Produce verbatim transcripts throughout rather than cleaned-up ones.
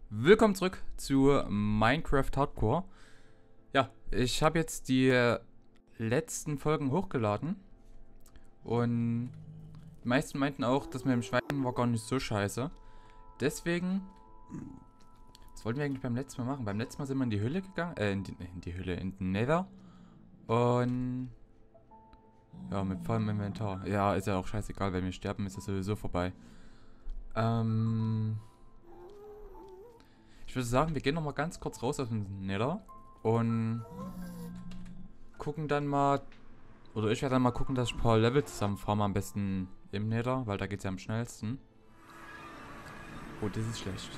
Willkommen zurück zu Minecraft Hardcore. Ja, ich habe jetzt die letzten Folgen hochgeladen und die meisten meinten auch, dass mit dem Schwein war gar nicht so scheiße. Deswegen, was wollten wir eigentlich beim letzten Mal machen? Beim letzten Mal sind wir in die Höhle gegangen, äh, in die, in die Höhle, in den Nether und ja, mit vollem Inventar. Ja, ist ja auch scheißegal, wenn wir sterben, ist das sowieso vorbei. Ähm... Ich würde sagen, wir gehen nochmal ganz kurz raus aus dem Nether und gucken dann mal, oder ich werde dann mal gucken, dass ich ein paar Level zusammenfarme, am besten im Nether, weil da geht es ja am schnellsten. Oh, das ist schlecht.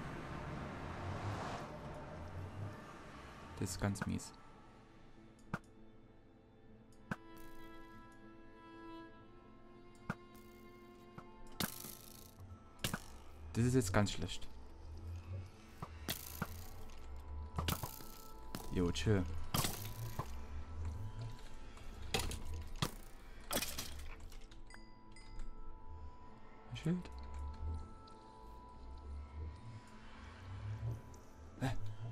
Das ist ganz mies. Das ist jetzt ganz schlecht. Jo, chill. Ein Schild. Hä?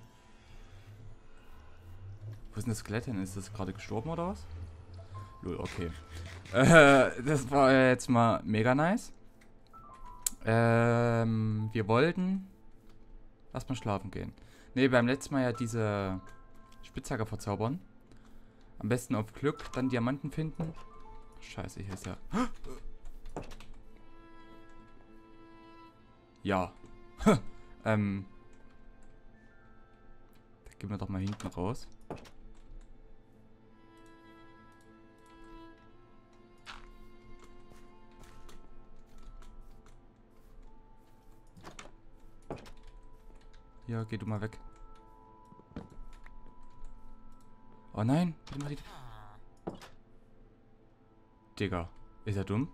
Wo ist denn das Skelett hin? Ist das gerade gestorben oder was? Lol, okay. Äh, das war jetzt mal mega nice. Ähm, wir wollten erstmal schlafen gehen. Ne, beim letzten Mal ja diese Spitzhacke verzaubern. Am besten auf Glück, dann Diamanten finden. Scheiße, hier ist ja... Ja. ähm. Da gehen wir doch mal hinten raus. Ja, geh du mal weg. Oh nein, bitte mal die... Digga, ist er dumm?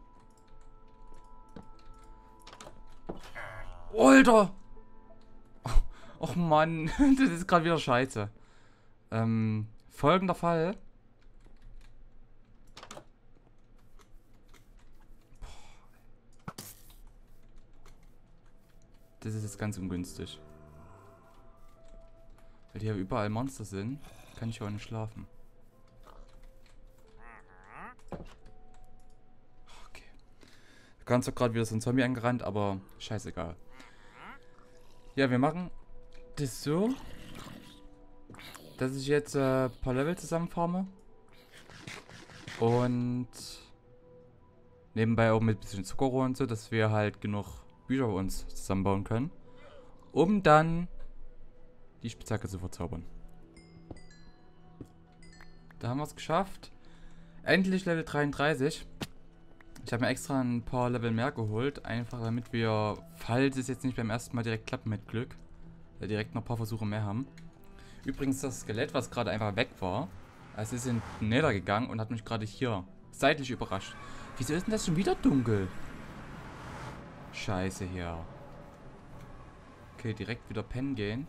Alter! Och Mann, das ist gerade wieder scheiße. Ähm, folgender Fall. Das ist jetzt ganz ungünstig. Weil hier überall Monster sind, kann ich auch nicht schlafen. Okay. Da kam zwar gerade wieder so ein Zombie angerannt, aber scheißegal. Ja, wir machen das so, dass ich jetzt ein äh, paar Level zusammenfarme. Und nebenbei auch mit ein bisschen Zuckerrohr und so, dass wir halt genug Bücher uns zusammenbauen können. Um dann die Spitzhacke zu verzaubern. Da haben wir es geschafft. Endlich Level dreiunddreißig. Ich habe mir extra ein paar Level mehr geholt. Einfach damit wir, falls es jetzt nicht beim ersten Mal direkt klappt mit Glück, direkt noch ein paar Versuche mehr haben. Übrigens das Skelett, was gerade einfach weg war, es ist in den Nether gegangen und hat mich gerade hier seitlich überrascht. Wieso ist denn das schon wieder dunkel? Scheiße hier. Okay, direkt wieder pennen gehen.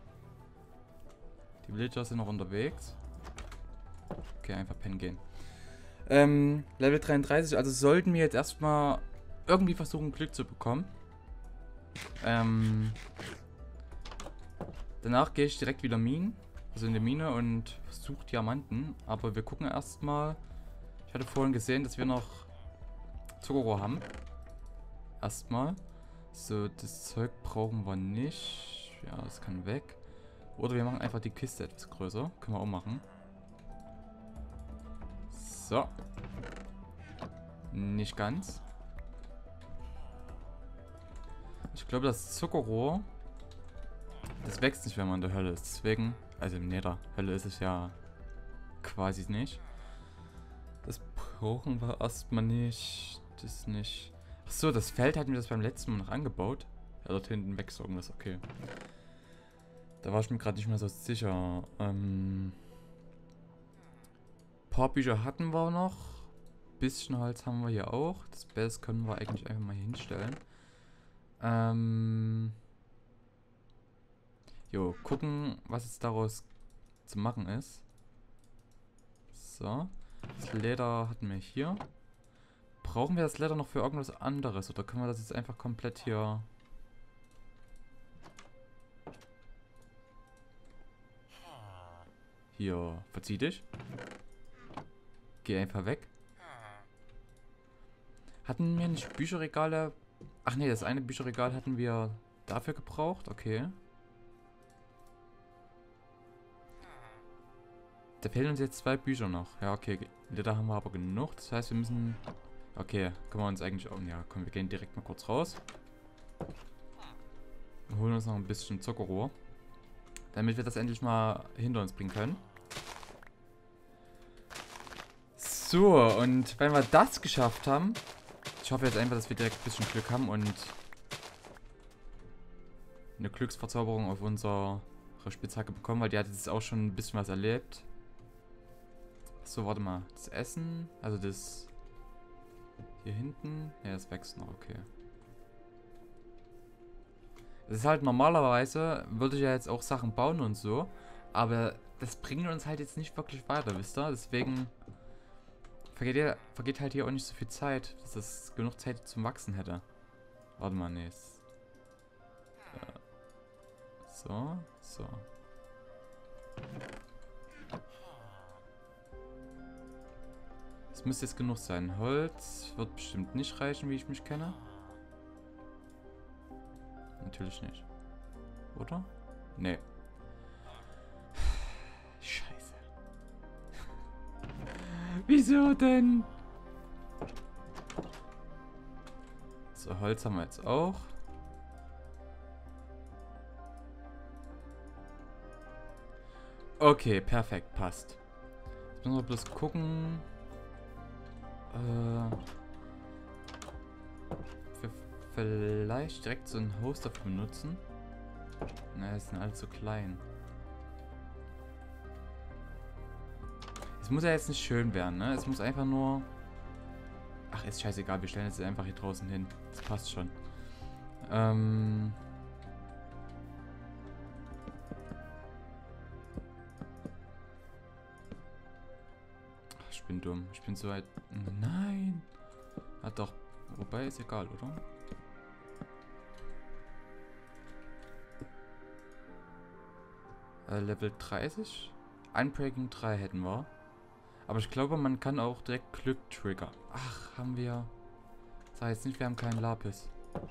Die Villager sind noch unterwegs. Okay, einfach pennen gehen. Ähm, Level dreiunddreißig, also sollten wir jetzt erstmal irgendwie versuchen, Glück zu bekommen. Ähm, danach gehe ich direkt wieder Minen, also in die Mine und versuche Diamanten. Aber wir gucken erstmal. Ich hatte vorhin gesehen, dass wir noch Zuckerrohr haben. Erstmal. So, das Zeug brauchen wir nicht. Ja, das kann weg. Oder wir machen einfach die Kiste etwas größer. Können wir auch machen. So. Nicht ganz. Ich glaube, das Zuckerrohr, das wächst nicht, wenn man in der Hölle ist. Deswegen, also im Nether. Hölle ist es ja quasi nicht. Das brauchen wir erstmal nicht. Das nicht. Achso, das Feld hatten wir das beim letzten Mal noch angebaut. Ja, dort hinten wächst irgendwas. Okay. Da war ich mir gerade nicht mehr so sicher. Ähm... Ein paar Bücher hatten wir noch. Ein bisschen Holz haben wir hier auch. Das Best können wir eigentlich einfach mal hier hinstellen. Ähm. Jo, gucken, was jetzt daraus zu machen ist. So. Das Leder hatten wir hier. Brauchen wir das Leder noch für irgendwas anderes? Oder können wir das jetzt einfach komplett hier Hier, verzieh dich. Geh einfach weg. Hatten wir nicht Bücherregale? Ach nee, das eine Bücherregal hatten wir dafür gebraucht. Okay. Da fehlen uns jetzt zwei Bücher noch. Ja, okay. Leder haben wir aber genug. Das heißt, wir müssen... Okay, können wir uns eigentlich... Oh, ja, komm, wir gehen direkt mal kurz raus. Und holen uns noch ein bisschen Zuckerrohr. Damit wir das endlich mal hinter uns bringen können. So, und wenn wir das geschafft haben... Ich hoffe jetzt einfach, dass wir direkt ein bisschen Glück haben und... eine Glücksverzauberung auf unsere Spitzhacke bekommen, weil die hat jetzt auch schon ein bisschen was erlebt. So, warte mal. Das Essen, also das hier hinten. Ja, das wächst noch, okay. Das ist halt normalerweise, würde ich ja jetzt auch Sachen bauen und so, aber das bringt uns halt jetzt nicht wirklich weiter, wisst ihr? Deswegen vergeht, ja, vergeht halt hier auch nicht so viel Zeit, dass es genug Zeit zum Wachsen hätte. Warte mal, nee. Äh, so, so. Es müsste jetzt genug sein. Holz wird bestimmt nicht reichen, wie ich mich kenne. Natürlich nicht. Oder? Nee. Scheiße. Wieso denn? So, Holz haben wir jetzt auch. Okay, perfekt, passt. Jetzt müssen wir bloß gucken. Äh, wir vielleicht direkt so einen Hoster benutzen. Na, das sind alle so klein. Es muss ja jetzt nicht schön werden, ne? Es muss einfach nur... Ach, ist scheißegal, wir stellen jetzt einfach hier draußen hin. Das passt schon. Ähm... Ich bin dumm. Ich bin so weit... Nein! Hat doch... Wobei, ist egal, oder? Äh, Level dreißig? Unbreaking drei hätten wir. Aber ich glaube, man kann auch direkt Glück triggern. Ach, haben wir... Sag jetzt nicht, wir haben keinen Lapis.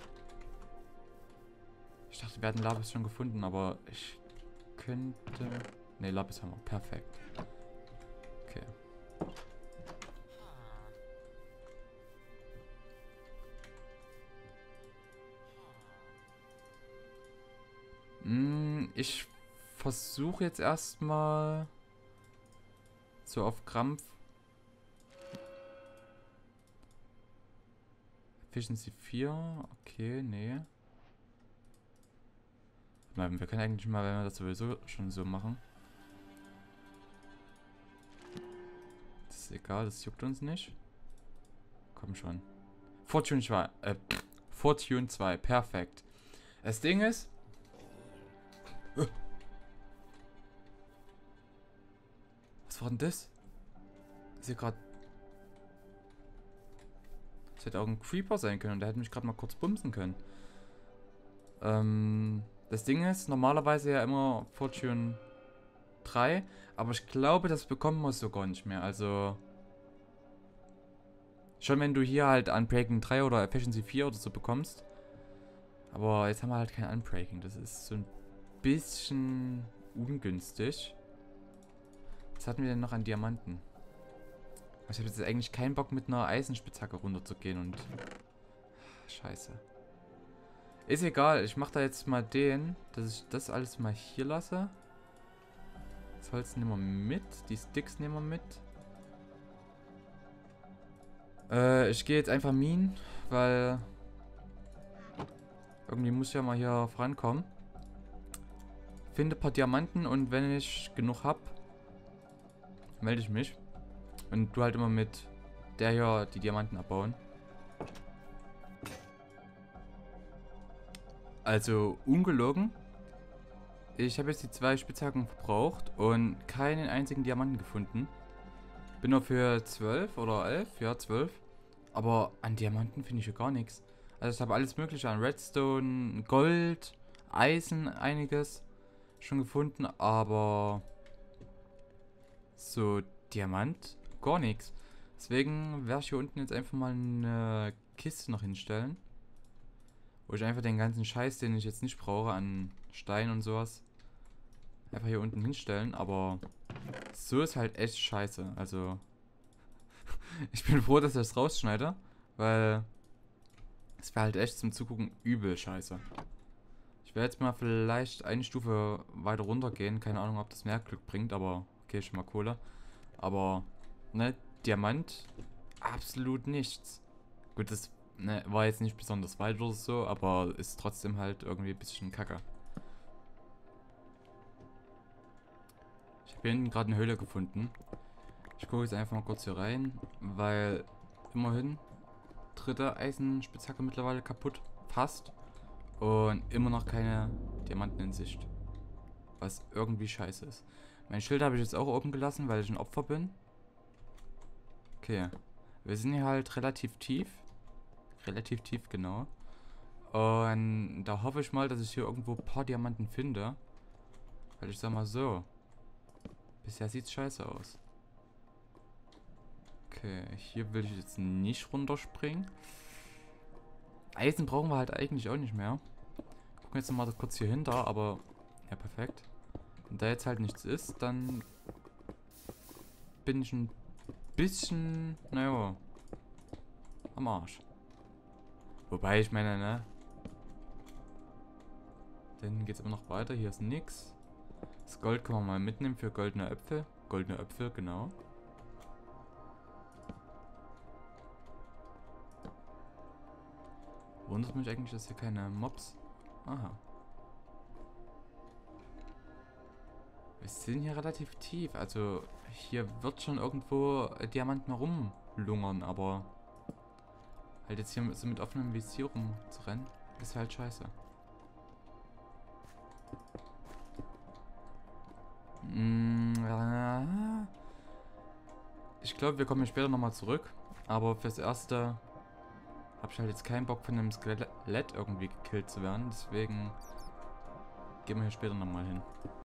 Ich dachte, wir hatten Lapis schon gefunden, aber ich könnte... Ne, Lapis haben wir. Perfekt. Okay. Ich versuche jetzt erstmal so auf Krampf Efficiency vier. Okay, nee. Wir können eigentlich mal, wenn wir das sowieso schon so machen. Das ist egal, das juckt uns nicht. Komm schon. Fortune zwei. Äh, Fortune zwei. Perfekt. Das Ding ist... Was war denn das? Das ist hier gerade... Das hätte auch ein Creeper sein können und der hätte mich gerade mal kurz bumsen können. Ähm, das Ding ist, normalerweise ja immer Fortune drei, aber ich glaube, das bekommen wir so gar nicht mehr. Also... Schon wenn du hier halt Unbreaking drei oder Efficiency vier oder so bekommst. Aber jetzt haben wir halt kein Unbreaking. Das ist so ein bisschen ungünstig. Was hatten wir denn noch an Diamanten? Ich habe jetzt eigentlich keinen Bock mit einer Eisenspitzhacke runterzugehen und... Scheiße. Ist egal, ich mache da jetzt mal den, dass ich das alles mal hier lasse. Das Holz nehmen wir mit, die Sticks nehmen wir mit. Äh, ich gehe jetzt einfach minen, weil... Irgendwie muss ich ja mal hier vorankommen. Finde ein paar Diamanten und wenn ich genug habe, melde ich mich. Und du halt immer mit der hier die Diamanten abbauen. Also ungelogen. Ich habe jetzt die zwei Spitzhacken verbraucht und keinen einzigen Diamanten gefunden. Bin nur für zwölf oder elf, ja zwölf. Aber an Diamanten finde ich ja gar nichts. Also ich habe alles mögliche an Redstone, Gold, Eisen, einiges schon gefunden, aber so Diamant, gar nichts. Deswegen werde ich hier unten jetzt einfach mal eine Kiste noch hinstellen. Wo ich einfach den ganzen Scheiß, den ich jetzt nicht brauche, an Stein und sowas, einfach hier unten hinstellen. Aber so ist halt echt scheiße. Also, ich bin froh, dass ich das rausschneide, weil es wäre halt echt zum Zugucken übel scheiße. Ich werde jetzt mal vielleicht eine Stufe weiter runter gehen. Keine Ahnung, ob das mehr Glück bringt, aber okay, schon mal Kohle. Aber, ne, Diamant, absolut nichts. Gut, das ne, war jetzt nicht besonders weit oder so, aber ist trotzdem halt irgendwie ein bisschen kacke. Ich habe hier hinten gerade eine Höhle gefunden. Ich gucke jetzt einfach mal kurz hier rein, weil immerhin dritte Eisenspitzhacke mittlerweile kaputt, fast. Und immer noch keine Diamanten in Sicht. Was irgendwie scheiße ist. Mein Schild habe ich jetzt auch oben gelassen, weil ich ein Opfer bin. Okay. Wir sind hier halt relativ tief. Relativ tief, genau. Und da hoffe ich mal, dass ich hier irgendwo ein paar Diamanten finde. Weil ich sag mal so. Bisher sieht es scheiße aus. Okay, hier will ich jetzt nicht runterspringen. Eisen brauchen wir halt eigentlich auch nicht mehr. Gucken jetzt nochmal kurz hier hinter, aber ja, perfekt. Wenn da jetzt halt nichts ist, dann bin ich ein bisschen, naja, am Arsch. Wobei, ich meine, ne? Dann geht's immer noch weiter. Hier ist nix. Das Gold können wir mal mitnehmen für goldene Äpfel. Goldene Äpfel, genau. Wundert mich eigentlich, dass hier keine Mobs... Aha. Wir sind hier relativ tief. Also hier wird schon irgendwo Diamanten rumlungern, aber halt jetzt hier so mit offenem Visier rumzurennen, ist halt scheiße. Ich glaube, wir kommen später nochmal zurück, aber fürs Erste habe ich halt jetzt keinen Bock von einem Skelett irgendwie gekillt zu werden, deswegen gehen wir hier später nochmal hin.